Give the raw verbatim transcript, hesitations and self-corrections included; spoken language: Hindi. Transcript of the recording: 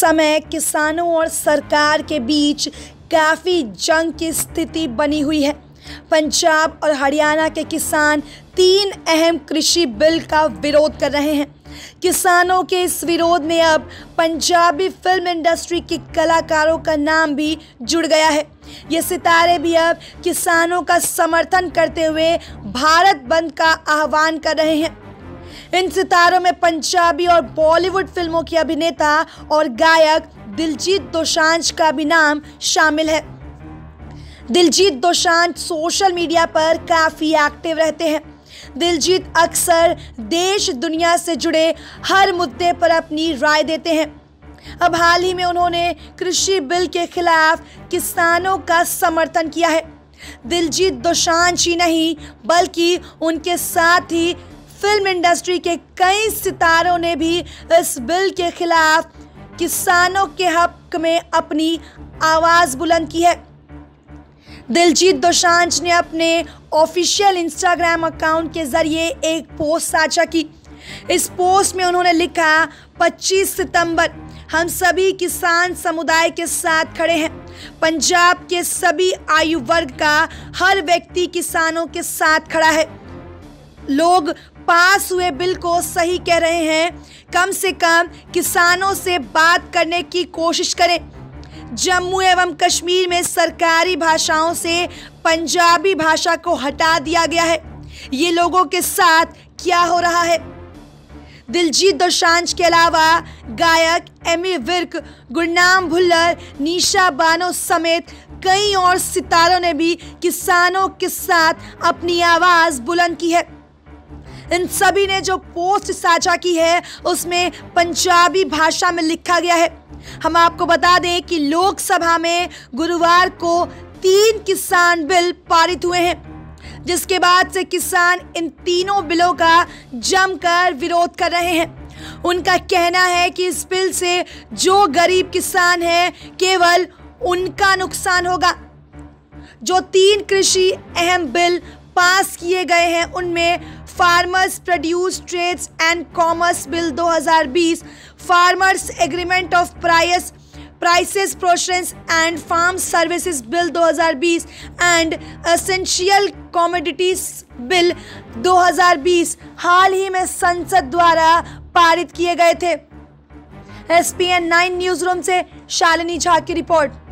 समय किसानों और सरकार के बीच काफ़ी जंग की स्थिति बनी हुई है। पंजाब और हरियाणा के किसान तीन अहम कृषि बिल का विरोध कर रहे हैं। किसानों के इस विरोध में अब पंजाबी फिल्म इंडस्ट्री के कलाकारों का नाम भी जुड़ गया है। ये सितारे भी अब किसानों का समर्थन करते हुए भारत बंद का आह्वान कर रहे हैं। इन सितारों में पंजाबी और बॉलीवुड फिल्मों के अभिनेता और गायक दिलजीत दोसांझ का भी नाम शामिल है। दिलजीत दोसांझ सोशल मीडिया पर काफ़ी एक्टिव रहते हैं। दिलजीत अक्सर देश दुनिया से जुड़े हर मुद्दे पर अपनी राय देते हैं। अब हाल ही में उन्होंने कृषि बिल के खिलाफ किसानों का समर्थन किया है। दिलजीत दोसांझ ही नहीं बल्कि उनके साथ ही फिल्म इंडस्ट्री के कई सितारों ने भी इस बिल के खिलाफ किसानों के हक में अपनी आवाज़ बुलंद की है। दिलजीत दोसांझ ने अपने ऑफिशियल इंस्टाग्राम अकाउंट के ज़रिए एक पोस्ट साझा की। इस पोस्ट में उन्होंने लिखा, पच्चीस सितंबर हम सभी किसान समुदाय के साथ खड़े हैं। पंजाब के सभी आयु वर्ग का हर व्यक्ति किसानों के साथ खड़ा है। लोग पास हुए बिल को सही कह रहे हैं। कम से कम किसानों से बात करने की कोशिश करें। जम्मू एवं कश्मीर में सरकारी भाषाओं से पंजाबी भाषा को हटा दिया गया है। ये लोगों के साथ क्या हो रहा है? दिलजीत दोसांझ के अलावा गायक एमी विर्क, गुरनाम भुल्लर, निशा बानो समेत कई और सितारों ने भी किसानों के साथ अपनी आवाज़ बुलंद की है। इन सभी ने जो पोस्ट साझा की है उसमें पंजाबी भाषा में लिखा गया है। हम आपको बता दें कि लोकसभा में गुरुवार को तीन किसान बिल पारित हुए हैं, जिसके बाद से किसान इन तीनों बिलों का जमकर विरोध कर रहे हैं। उनका कहना है कि इस बिल से जो गरीब किसान है केवल उनका नुकसान होगा। जो तीन कृषि अहम बिल पास किए गए हैं उनमें farmers produce trades and commerce bill दो हज़ार बीस, farmers agreement of price prices process and farm services bill दो हज़ार बीस एंड एसेंशियल कमोडिटीज बिल दो हज़ार बीस हाल ही में संसद द्वारा पारित किए गए थे। S P N nine news room से शालिनी झा की रिपोर्ट।